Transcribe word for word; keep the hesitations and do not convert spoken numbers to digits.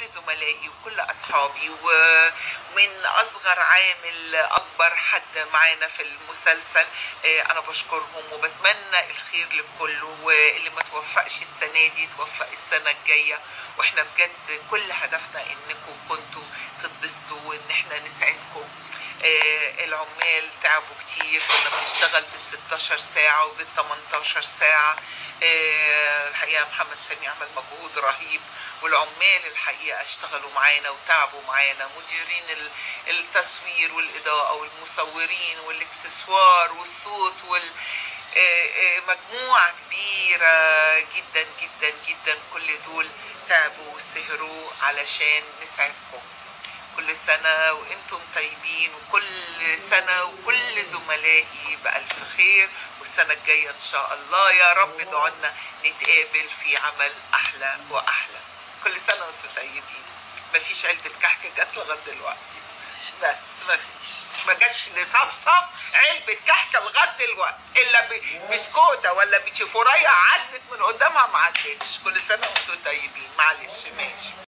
زملائي وكل اصحابي، ومن اصغر عامل اكبر حد معانا في المسلسل. انا بشكرهم وبتمنى الخير للكل، واللي ما توفقش السنه دي توفق السنه الجايه. واحنا بجد كل هدفنا انكم كنتوا تتبسطوا وان احنا نسعدكم. آه العمال تعبوا كتير، كنا بنشتغل بال ستاشر ساعة وبال تمنتاشر ساعة. آه الحقيقة محمد سامي عمل مجهود رهيب، والعمال الحقيقة اشتغلوا معانا وتعبوا معانا، مديرين التصوير والإضاءة والمصورين والاكسسوار والصوت وال مجموعة كبيرة جدا جدا جدا، كل دول تعبوا وسهروا علشان نسعدكم. كل سنة وانتم طيبين، وكل سنة وكل زملائي بألف خير، والسنة الجاية ان شاء الله يا رب دعونا نتقابل في عمل احلى واحلى. كل سنة وانتم طيبين. مفيش علبة كحك جت لغاية دلوقتي، بس مفيش، ما جاتش لصفصف علبة كحكة لغاية دلوقتي، الا بسكوتة ولا بتشيفورية عدت من قدامها ما عدتش. كل سنة وانتم طيبين. معلش ماشي.